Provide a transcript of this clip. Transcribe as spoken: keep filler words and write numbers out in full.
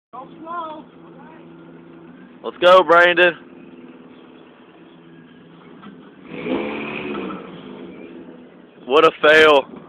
Go slow. Let's go, Brandon. What a fail.